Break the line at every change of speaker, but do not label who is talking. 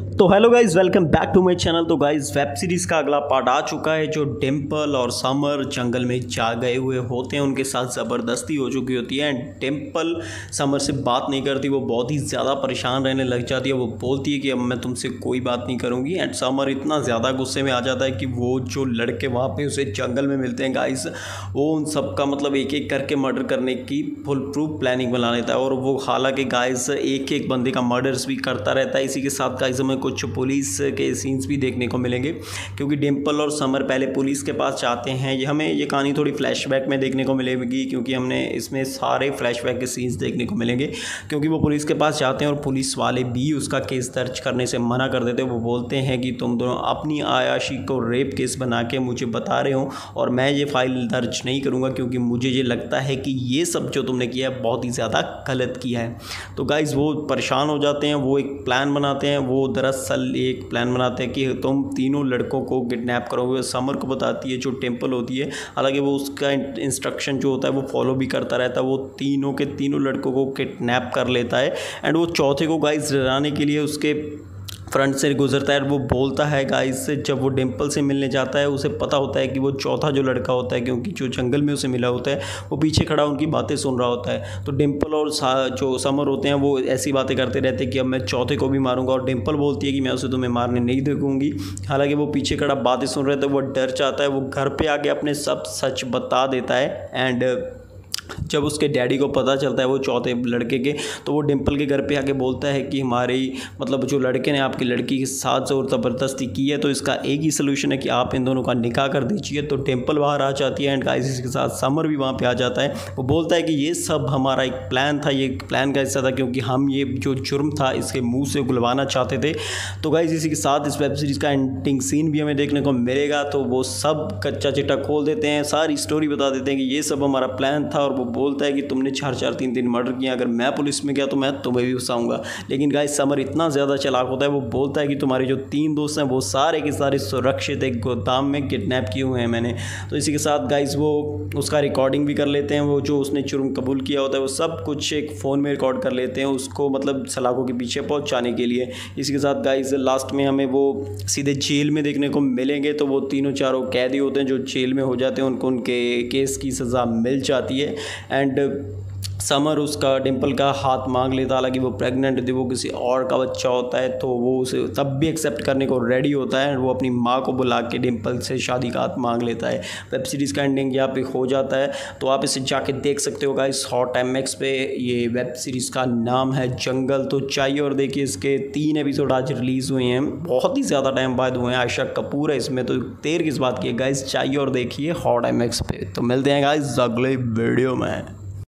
तो hello guys, welcome back to my channel. तो guys web series का अगला पार्ट आ चुका है। जो डिम्पल और समर जंगल में जा गए हुए होते हैं, उनके साथ ज़बरदस्ती हो चुकी होती है एंड डिम्पल समर से बात नहीं करती। वो बहुत ही ज़्यादा परेशान रहने लग जाती है। वो बोलती है कि अब मैं तुमसे कोई बात नहीं करूँगी एंड समर इतना ज़्यादा गुस्से में आ जाता है कि वो जो लड़के वहाँ पे उसे जंगल में मिलते हैं गाइज, वो उन सब का मतलब एक एक करके मर्डर करने की फुल प्रूफ प्लानिंग बना लेता है। और वो हालांकि गाइज एक एक बंदे का मर्डर्स भी करता रहता है। इसी के साथ गाइज हमें कुछ पुलिस के सीन्स भी देखने को मिलेंगे, क्योंकि डिम्पल और समर पहले पुलिस के पास जाते हैं। ये कहानी थोड़ी फ्लैशबैक में देखने को मिलेगी, क्योंकि हमने इसमें सारे फ्लैशबैक के सीन्स देखने को मिलेंगे। क्योंकि वो पुलिस के पास जाते हैं और पुलिस वाले भी उसका केस दर्ज करने से मना कर देते हैं। वो बोलते हैं कि तुम दोनों अपनी आयाशी को रेप केस बना के मुझे बता रहे हो और मैं ये फाइल दर्ज नहीं करूँगा, क्योंकि मुझे ये लगता है कि ये सब जो तुमने किया है बहुत ही ज़्यादा गलत किया है। तो गाइज़ वो परेशान हो जाते हैं। वो एक प्लान बनाते हैं। वो दरअसल एक प्लान बनाते हैं कि तुम तीनों लड़कों को किडनैप करोगे। समर को बताती है जो टेम्पल होती है, हालांकि वो उसका इंस्ट्रक्शन जो होता है वो फॉलो भी करता रहता है। वो तीनों के तीनों लड़कों को किडनैप कर लेता है एंड वो चौथे को गाइस डराने के लिए उसके फ्रंट से गुजरता है। वो बोलता है गाइस से, जब वो डिम्पल से मिलने जाता है उसे पता होता है कि वो चौथा जो लड़का होता है, क्योंकि जो जंगल में उसे मिला होता है वो पीछे खड़ा उनकी बातें सुन रहा होता है। तो डिम्पल और जो समर होते हैं वो ऐसी बातें करते रहते हैं कि अब मैं चौथे को भी मारूंगा। और डिम्पल बोलती है कि मैं उसे तुम्हें मारने नहीं देखूंगी। हालांकि वो पीछे खड़ा बातें सुन रहे थे, वो डर जाता है। वो घर पर आके अपने सब सच बता देता है एंड जब उसके डैडी को पता चलता है वो चौथे लड़के के, तो वो डिम्पल के घर पे आके बोलता है कि हमारी मतलब जो लड़के ने आपकी लड़की के साथ ज़ोर ज़बरदस्ती की है, तो इसका एक ही सलूशन है कि आप इन दोनों का निकाह कर दीजिए। तो डिम्पल बाहर आ जाती है एंड गाइस इसके साथ समर भी वहाँ पे आ जाता है। वो बोलता है कि ये सब हमारा एक प्लान था, ये प्लान का हिस्सा था, क्योंकि हम ये जो जुर्म था इसके मुँह से गुलवाना चाहते थे। तो गाइस इसी के साथ इस वेब सीरीज़ का एंडिंग सीन भी हमें देखने को मिलेगा। तो वो सब कच्चा चिट्ठा खोल देते हैं, सारी स्टोरी बता देते हैं कि ये सब हमारा प्लान था। और वो बोलता है कि तुमने 4-4 3-3 मर्डर किया, अगर मैं पुलिस में गया तो मैं तुम्हें भी फंसाऊंगा। लेकिन गाइस समर इतना ज़्यादा चालाक होता है, वो बोलता है कि तुम्हारे जो 3 दोस्त हैं वो सारे के सारे सुरक्षित एक गोदाम में किडनैप किए हुए हैं मैंने। तो इसी के साथ गाइस वो उसका रिकॉर्डिंग भी कर लेते हैं। वो जो उसने जुर्म कबूल किया होता है वो सब कुछ एक फ़ोन में रिकॉर्ड कर लेते हैं, उसको मतलब सलाखों के पीछे पहुँचाने के लिए। इसी के साथ गाइस लास्ट में हमें वो सीधे जेल में देखने को मिलेंगे। तो वो तीनों चारों कैदी होते हैं जो जेल में हो जाते हैं, उनको उनके केस की सज़ा मिल जाती है एंड समर उसका डिम्पल का हाथ मांग लेता। हालांकि वो प्रेग्नेंट थी, वो किसी और का बच्चा होता है, तो वो उसे तब भी एक्सेप्ट करने को रेडी होता है। वो अपनी माँ को बुला के डिम्पल से शादी का हाथ मांग लेता है। वेब सीरीज़ का एंडिंग यहाँ पे हो जाता है। तो आप इसे जाके देख सकते हो गाइस हॉट MX पे। ये वेब सीरीज़ का नाम है जंगल। तो चाहिए और देखिए, इसके 3 एपिसोड आज रिलीज़ हुए हैं, बहुत ही ज़्यादा टाइम बाद हुए हैं। आयशा कपूर है इसमें, तो देर किस बात की है गाइस, चाहिए और देखिए हॉट MX पे। तो मिलते हैं गाइस अगले वीडियो में।